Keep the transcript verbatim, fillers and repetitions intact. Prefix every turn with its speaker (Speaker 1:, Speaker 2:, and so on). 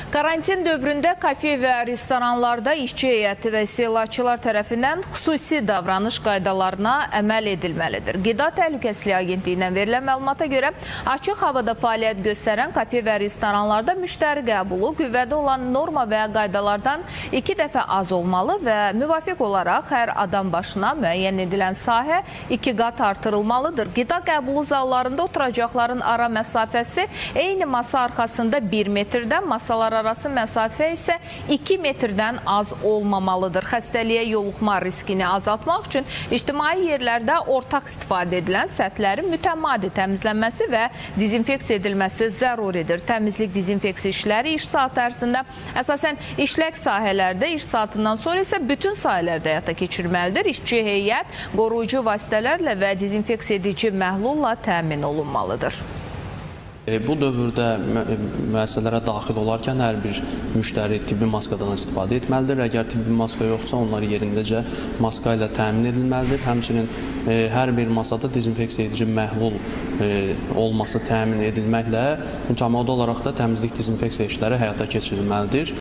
Speaker 1: Karantin dövründə kafe və restoranlarda işçi heyəti və istehlakçılar tərəfindən xüsusi davranış qaydalarına əməl edilməlidir. Qida Təhlükəsizliyi Agentliyindən verilən məlumata görə açıq havada fəaliyyət göstərən kafe və restoranlarda müştəri qəbulu qüvvədə olan norma və qaydalardan iki dəfə az olmalı və müvafiq olaraq hər adam başına müəyyən edilən sahə iki qat artırılmalıdır. Qida qəbulu zallarında oturacaqların ara məsafəsi eyni masa arxasında bir metrdən, masalar arası məsafə isə iki metrdən az olmamalıdır. Xəstəliyə yoluxma riskini azaltmaq üçün ictimai yerlərdə ortaq istifadə edilən səthlərin mütəmadi təmizlənməsi və dezinfeksiya edilməsi zəruridir. Təmizlik, dezinfeksiya işləri iş saatı ərzində əsasən işlək sahələrdə, iş saatından sonra isə bütün sahələrdə həyata keçirməlidir. İşçi heyət qoruyucu vasitələrlə və dezinfeksiya edici məhlulla təmin olunmalıdır.
Speaker 2: Bu dövrdə müəssisələrə daxil olarkən hər bir müştəri tibbi maskadan istifadə etməlidir. Əgər tibbi maska yoxsa, onlar yerindəcə maska ilə təmin edilməlidir. Həmçinin hər bir masada dezinfeksiya edici məhlul olması təmin edilməklə mütəmadi olaraq da təmizlik, dezinfeksiya işləri həyata keçirilməlidir.